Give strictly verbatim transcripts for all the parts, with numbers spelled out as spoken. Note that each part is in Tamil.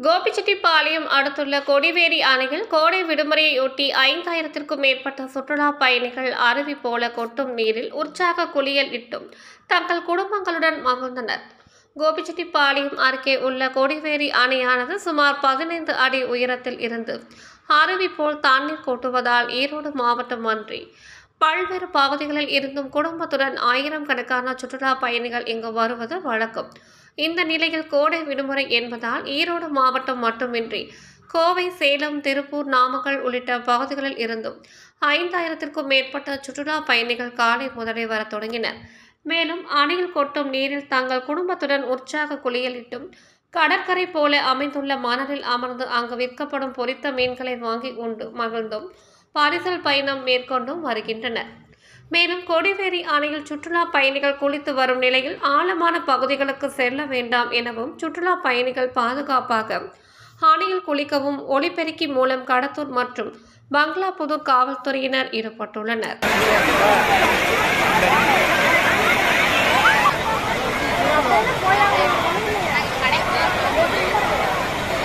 கோபிச்செட்டிப்பாளையம் அடுத்துள்ள கொடிவேரி அணையில் கோடை விடுமுறையொட்டி ஐந்தாயிரத்திற்கும் மேற்பட்ட சுற்றுலா பயணிகள் அருவி போல கொட்டும் நீரில் உற்சாக குளியல் இட்டும் தங்கள் குடும்பங்களுடன் மகிழ்ந்தனர். கோபிச்செட்டிப்பாளையம் அருகே உள்ள கொடிவேரி அணையானது சுமார் பதினைந்து அடி உயரத்தில் இருந்து அருவி போல் தண்ணீர் கொட்டுவதால் ஈரோடு மாவட்டம் அன்றி பல்வேறு பகுதிகளில் இருந்தும் குடும்பத்துடன் ஆயிரம் கணக்கான சுற்றுலா பயணிகள் இங்கு வருவது வழக்கம். இந்த நிலையில் கோடை விடுமுறை என்பதால் ஈரோடு மாவட்டம் மட்டுமின்றி கோவை, சேலம், திருப்பூர், நாமக்கல் உள்ளிட்ட பகுதிகளில் இருந்தும் ஐந்தாயிரத்திற்கும் மேற்பட்ட சுற்றுலா பயணிகள் காலை முதலே வர தொடங்கினர். மேலும் அணையில் கொட்டும் நீரில் தங்கள் குடும்பத்துடன் உற்சாக குளியலிட்டும் கடற்கரை போல அமைந்துள்ள மணலில் அமர்ந்து அங்கு விற்கப்படும் பொரித்த மீன்களை வாங்கி உண்டு மகிழ்ந்தும் பரிசல் பயணம் மேற்கொண்டும் வருகின்றனர். மேலும் கொடிவேரி அணையில் சுற்றுலா பயணிகள் குளித்து வரும் நிலையில் ஆழமான பகுதிகளுக்கு செல்ல வேண்டாம் எனவும், சுற்றுலா பயணிகள் பாதுகாப்பாக அணையில் குளிக்கவும் ஒலிபெருக்கி மூலம் கடத்தூர் மற்றும் பங்களாபுதூர் காவல்துறையினர் ஈடுபட்டுள்ளனர்.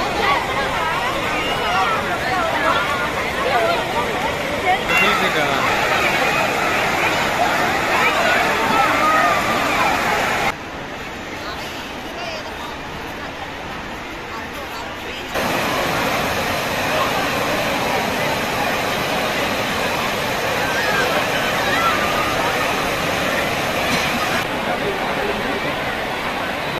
Música